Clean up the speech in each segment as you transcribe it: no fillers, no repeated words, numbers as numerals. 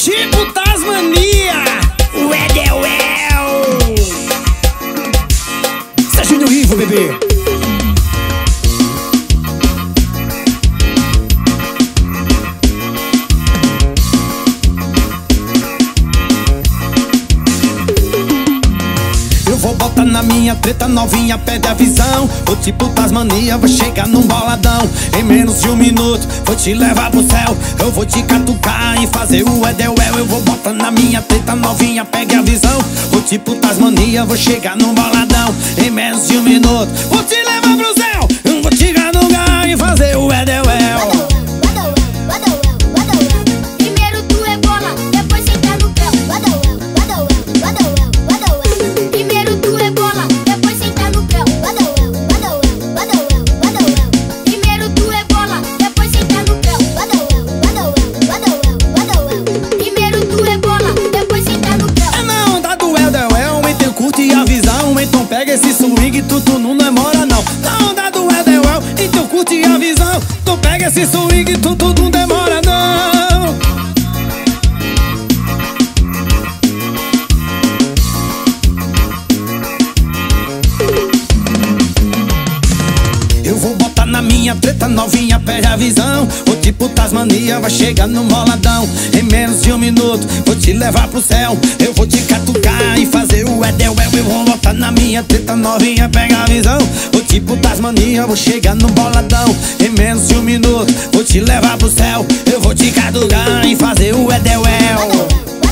tipo Tasmania, o Edewell. Serginho Ivo, bebê. Vou botar na minha treta, novinha, pede a visão. O tipo Tasmania, vou chegar num boladão. Em menos de 1 minuto, vou te levar pro céu. Eu vou te catucar e fazer o Edewell. Eu vou botar na minha treta, novinha, pegue a visão. O tipo Tasmania, vou chegar num boladão. Em menos de 1 minuto, vou te levar pro céu. Eu vou te catucar e fazer o Edewell. Então pega esse swing, tu não demora não. Na onda do Edewell, então curte a visão. Tu pega esse swing, tu não demora não. Eu vou botar na minha treta, novinha, perde a visão. O tipo Tasmania vai chegar no moladão. Em menos de 1 minuto, vou te levar pro céu. Eu vou te catucar e fazer o Edewell. Eu vou botar na minha treta, novinha, pega a visão. O tipo Tasmania, vou chegar no boladão. Em menos de 1 minuto, vou te levar pro céu. Eu vou te catucar e fazer o Edewell.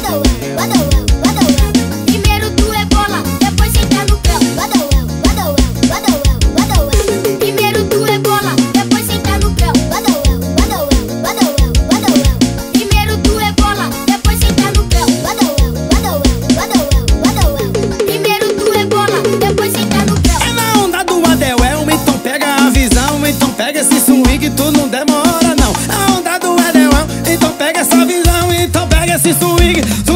Então pega esse swing, tu não demora não. A onda do Edewell, então pega essa visão. Então pega esse swing, tu